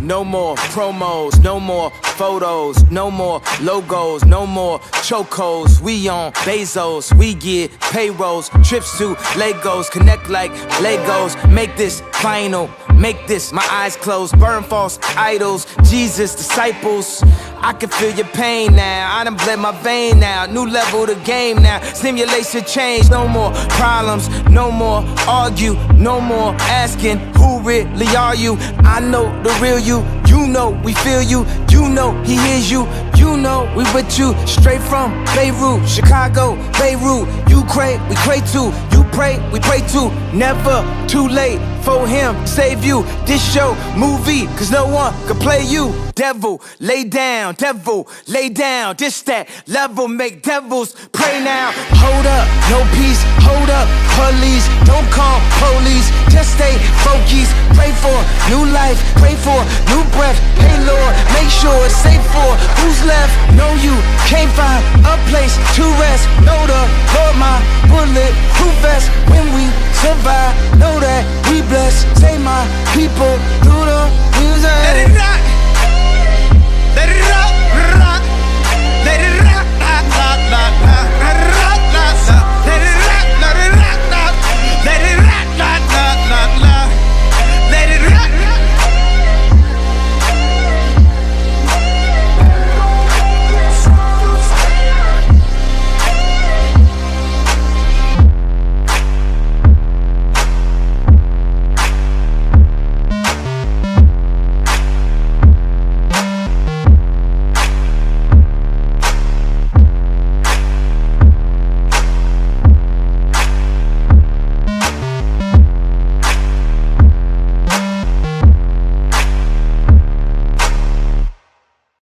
No more promos, no more photos, no more logos, no more chocos. We on Bezos, we get payrolls, trips to Legos, connect like Legos. Make this final, make this my eyes closed, burn false idols, Jesus disciples. I can feel your pain now, I done bled my vein now. New level of the game now, simulation change. No more problems, no more argue, no more asking who really are you. I know the real you, you know we feel you, you know he hears you, you know we with you. Straight from Beirut, Chicago, Beirut, Ukraine, we pray to. You pray, we pray to. Never too late for him, save you. This show, movie, cause no one can play you. Devil, lay down, devil, lay down. This that level, make devils pray now. Hold up, no peace, hold up, police. Don't call police, just stay focused. Pray for new life, pray for new breath. Hey Lord, make sure it's safe for who's left. Know you can't find a place to rest. Know the Lord, my bulletproof vest. When we survive, know that we blessed. Save my people through the music. Let it rock. Let it rock.